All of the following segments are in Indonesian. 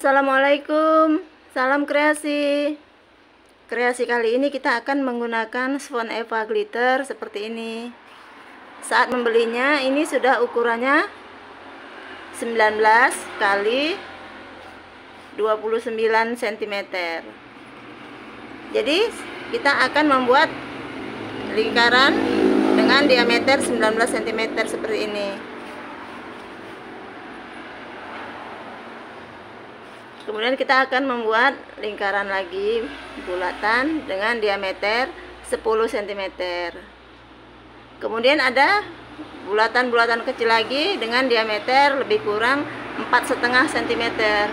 Assalamualaikum, salam kreasi. Kreasi kali ini kita akan menggunakan spons Eva glitter seperti ini. Saat membelinya ini sudah ukurannya 19 kali 29 cm. Jadi kita akan membuat lingkaran dengan diameter 19 cm seperti ini. Kemudian kita akan membuat lingkaran lagi bulatan dengan diameter 10 cm. Kemudian ada bulatan-bulatan kecil lagi dengan diameter lebih kurang 4,5 cm.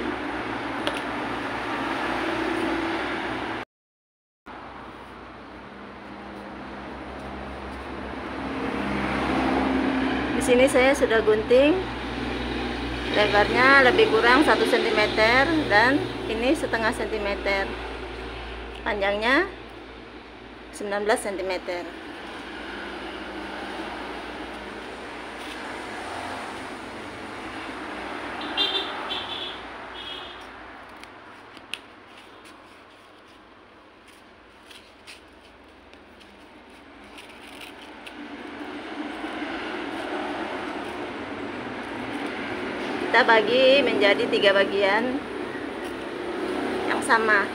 Di sini saya sudah gunting. Lebarnya lebih kurang 1 cm dan ini setengah cm. Panjangnya 19 cm. Kita bagi menjadi 3 bagian yang sama.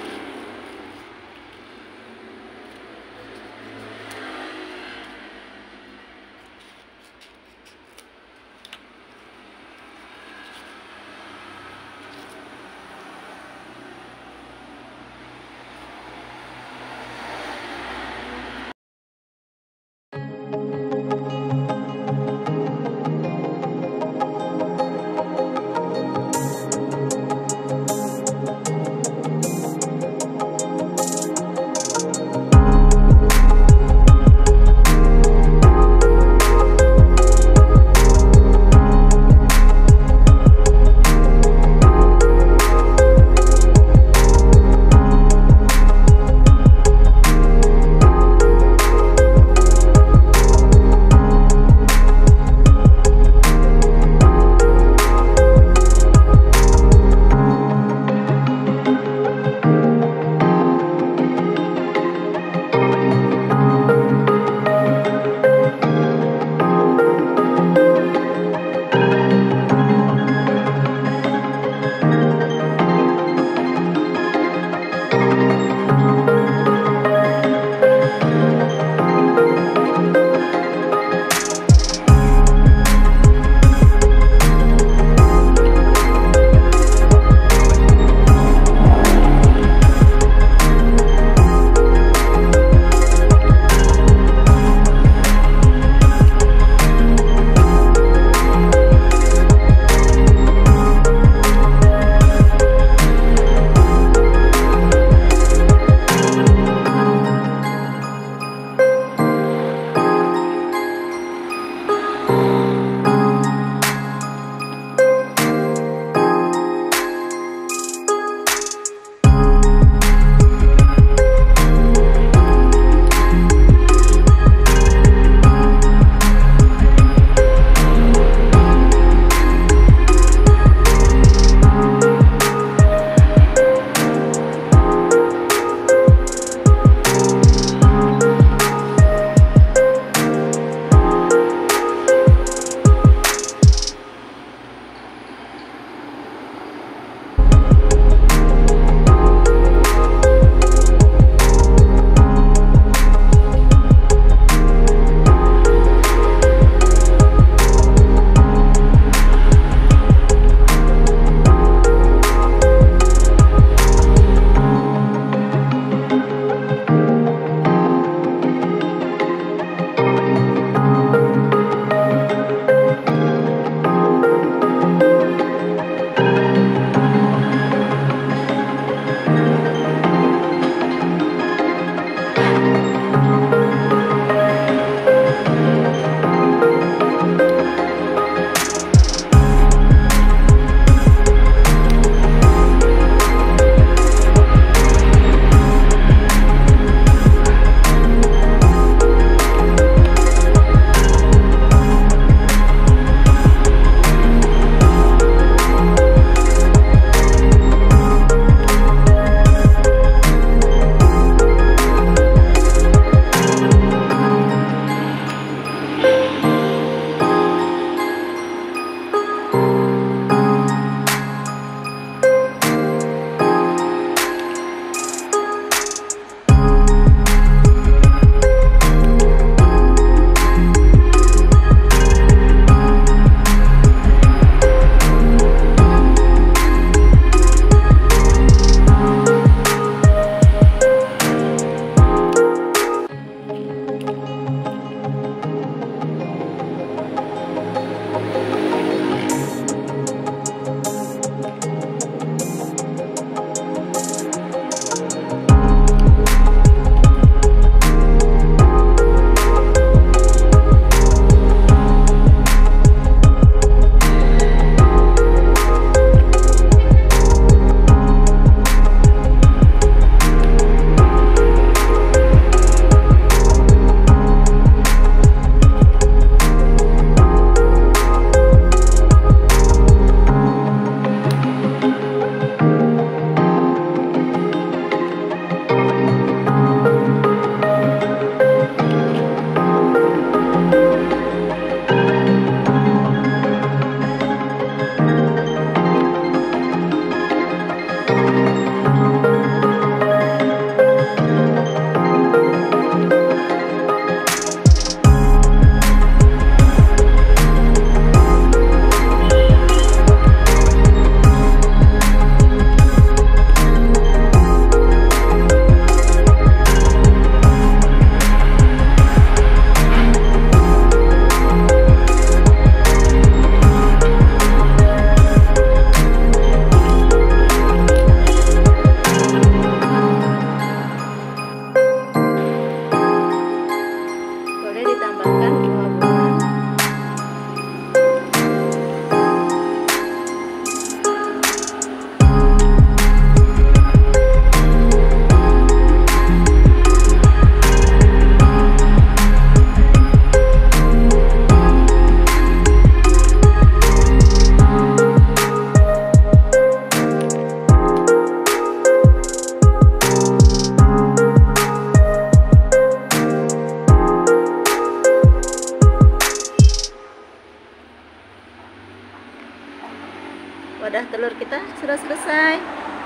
sudah selesai.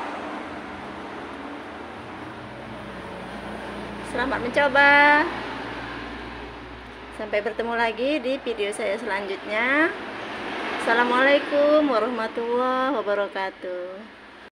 Selamat mencoba. Sampai bertemu lagi di video saya selanjutnya. Assalamualaikum warahmatullahi wabarakatuh.